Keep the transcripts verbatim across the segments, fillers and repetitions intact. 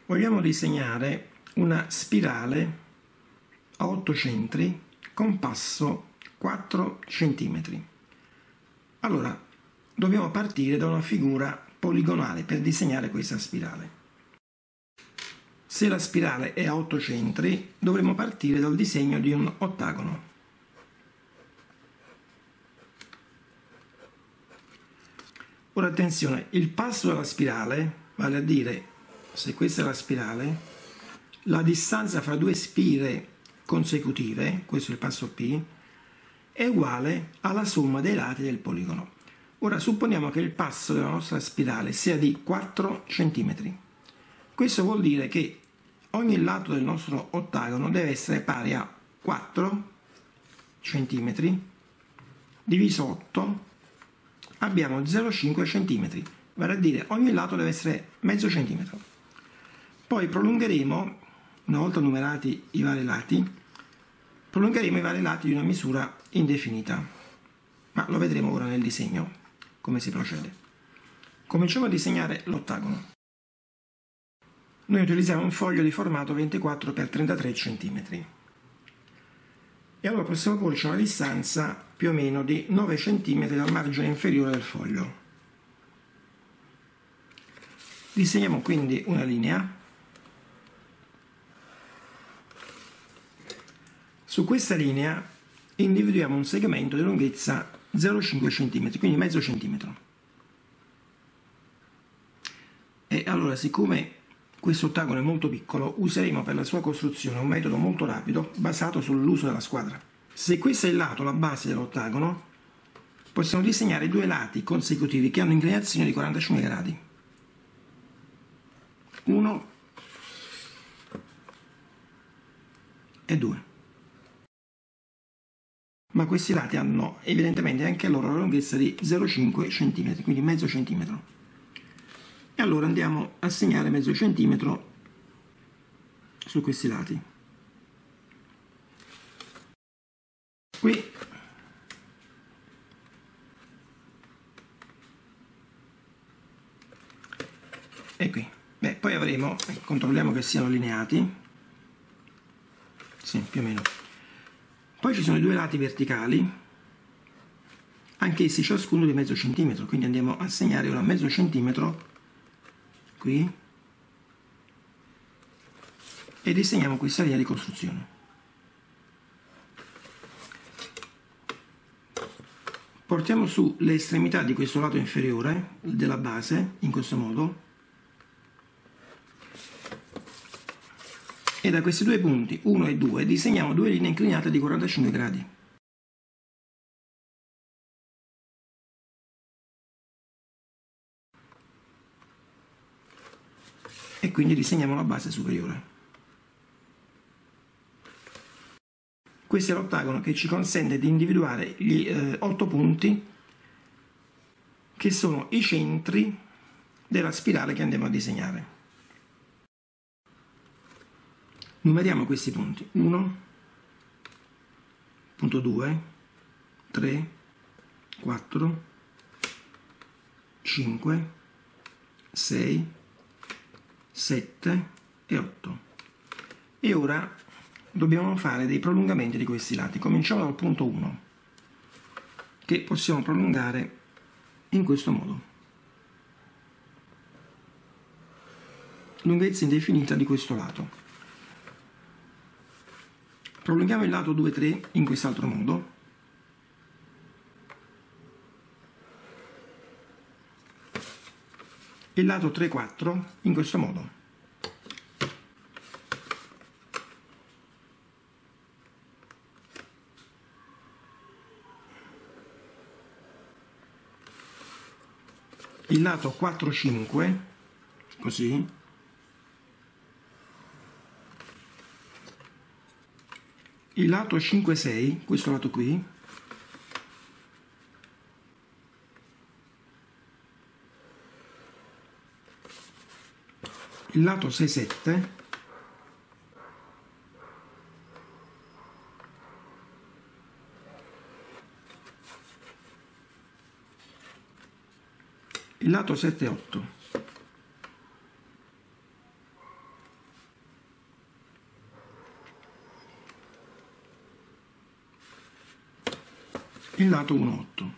Vogliamo disegnare una spirale a otto centri con passo quattro centimetri. Allora, dobbiamo partire da una figura poligonale per disegnare questa spirale. Se la spirale è a otto centri, dovremo partire dal disegno di un ottagono. Ora attenzione, il passo della spirale, vale a dire, se questa è la spirale, la distanza fra due spire consecutive, questo è il passo P, è uguale alla somma dei lati del poligono. Ora supponiamo che il passo della nostra spirale sia di quattro centimetri. Questo vuol dire che ogni lato del nostro ottagono deve essere pari a quattro centimetri diviso otto, abbiamo zero virgola cinque centimetri, vale a dire ogni lato deve essere mezzo centimetro. Poi prolungheremo, una volta numerati i vari lati, prolungheremo i vari lati di una misura indefinita, ma lo vedremo ora nel disegno, come si procede. Cominciamo a disegnare l'ottagono. Noi utilizziamo un foglio di formato ventiquattro per trentatré centimetri. E allora possiamo porci una distanza più o meno di nove centimetri dal margine inferiore del foglio. Disegniamo quindi una linea. Su questa linea individuiamo un segmento di lunghezza zero virgola cinque centimetri, quindi mezzo centimetro. E allora, siccome questo ottagono è molto piccolo, useremo per la sua costruzione un metodo molto rapido basato sull'uso della squadra. Se questo è il lato, la base dell'ottagono, possiamo disegnare due lati consecutivi che hanno inclinazione di quarantacinque gradi. uno e due. Ma questi lati hanno evidentemente anche loro la lunghezza di zero virgola cinque centimetri, quindi mezzo centimetro. E allora andiamo a segnare mezzo centimetro su questi lati. Qui e qui. Beh, poi avremo, controlliamo che siano allineati. Sì, più o meno. Poi ci sono i due lati verticali, anch'essi ciascuno di mezzo centimetro, quindi andiamo a segnare ora mezzo centimetro qui e disegniamo questa linea di costruzione. Portiamo su le estremità di questo lato inferiore della base in questo modo e da questi due punti uno e due disegniamo due linee inclinate di quarantacinque gradi. E quindi disegniamo la base superiore. Questo è l'ottagono che ci consente di individuare gli eh, otto punti che sono i centri della spirale che andiamo a disegnare. Numeriamo questi punti: uno, punto due, tre, quattro, cinque, sei, sette e otto. E ora dobbiamo fare dei prolungamenti di questi lati. Cominciamo dal punto uno, che possiamo prolungare in questo modo. Lunghezza indefinita di questo lato. Prolunghiamo il lato due tre in quest'altro modo. Il lato tre quattro in questo modo. Il lato quattro cinque così. Il lato cinque sei, questo lato qui. Il lato sei sette. Il lato sette otto. il lato uno virgola otto.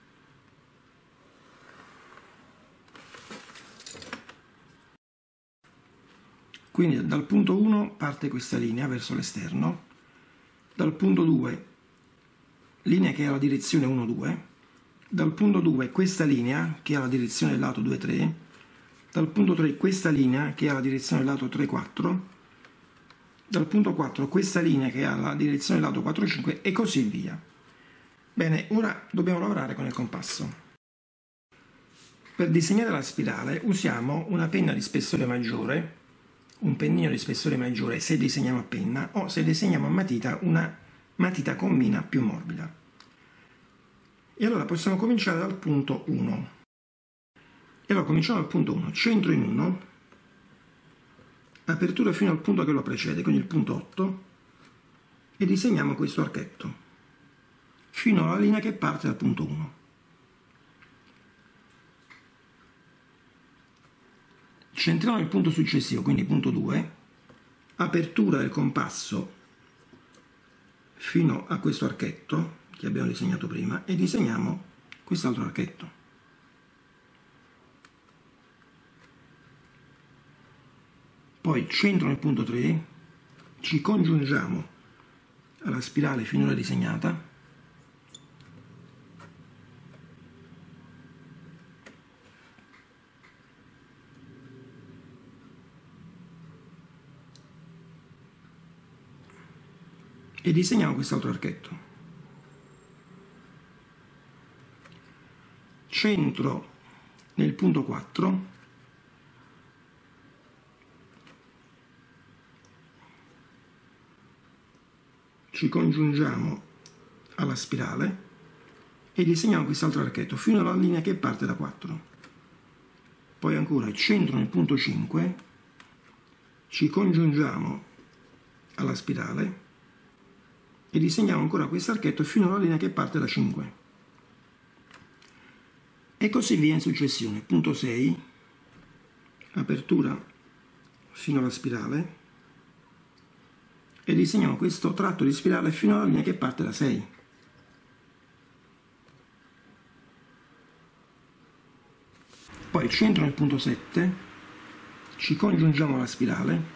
Quindi dal punto uno parte questa linea verso l'esterno, dal punto due linea che ha la direzione uno due, dal punto due questa linea che ha la direzione del lato due tre, dal punto tre questa linea che ha la direzione del lato tre quattro, dal punto quattro questa linea che ha la direzione del lato quattro cinque e così via. Bene, ora dobbiamo lavorare con il compasso. Per disegnare la spirale usiamo una penna di spessore maggiore, un pennino di spessore maggiore se disegniamo a penna, o se disegniamo a matita una matita con mina più morbida. E allora possiamo cominciare dal punto uno. E allora cominciamo dal punto uno, centro in uno, apertura fino al punto che lo precede, quindi il punto otto, e disegniamo questo archetto fino alla linea che parte dal punto uno. Centriamo il punto successivo, quindi punto due, apertura del compasso fino a questo archetto che abbiamo disegnato prima e disegniamo quest'altro archetto. Poi centro nel punto tre, ci congiungiamo alla spirale finora disegnata e disegniamo quest'altro archetto. Centro nel punto quattro, ci congiungiamo alla spirale e disegniamo quest'altro archetto fino alla linea che parte da quattro. Poi ancora centro nel punto cinque, ci congiungiamo alla spirale e disegniamo ancora questo archetto fino alla linea che parte da cinque. E così via in successione. Punto sei, apertura fino alla spirale e disegniamo questo tratto di spirale fino alla linea che parte da sei. Poi centro nel punto sette, ci congiungiamo alla spirale,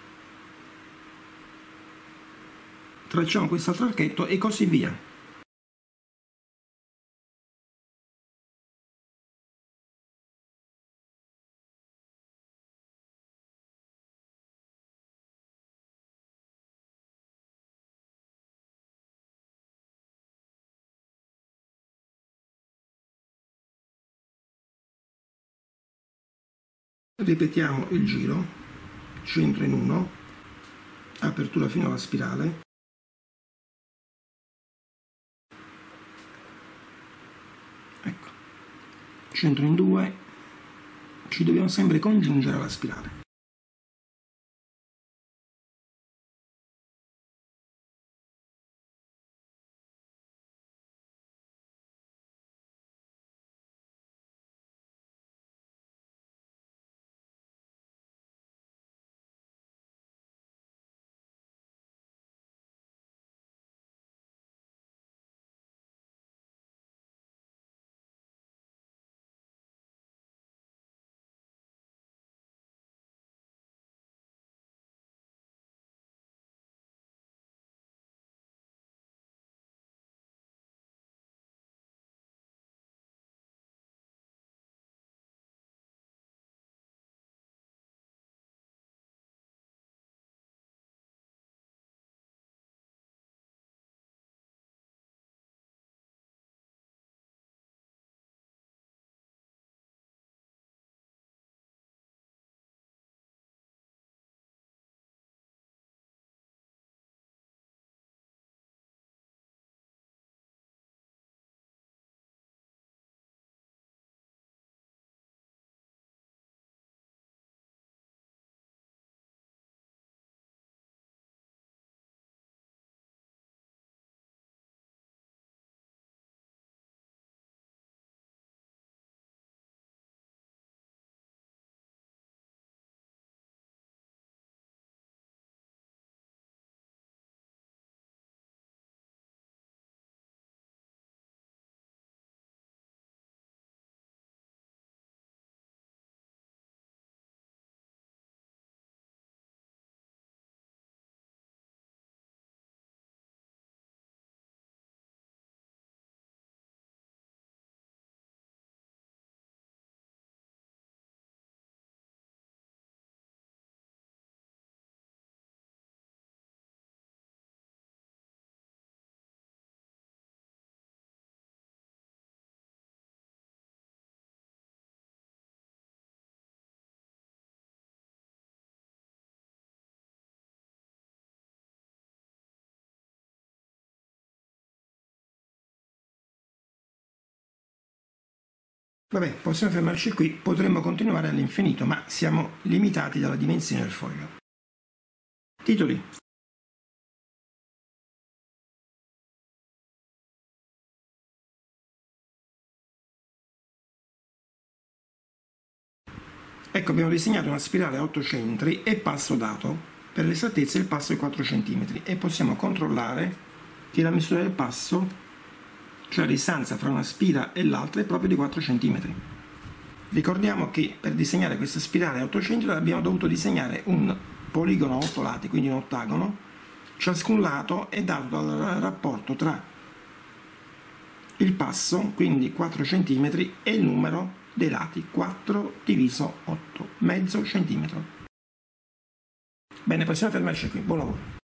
tracciamo quest'altro archetto e così via. Ripetiamo il giro, centro in uno, apertura fino alla spirale, ecco, centro in due, ci dobbiamo sempre congiungere alla spirale. Vabbè, possiamo fermarci qui, potremmo continuare all'infinito, ma siamo limitati dalla dimensione del foglio. Titoli. Ecco, abbiamo disegnato una spirale a otto centri e passo dato. Per l'esattezza il passo è quattro centimetri e possiamo controllare che la misura del passo, cioè la distanza fra una spira e l'altra, è proprio di quattro centimetri. Ricordiamo che per disegnare questa spirale a otto centri abbiamo dovuto disegnare un poligono a otto lati, quindi un ottagono. Ciascun lato è dato dal rapporto tra il passo, quindi quattro centimetri, e il numero dei lati, quattro diviso otto, mezzo centimetro. Bene, possiamo fermarci qui. Buon lavoro.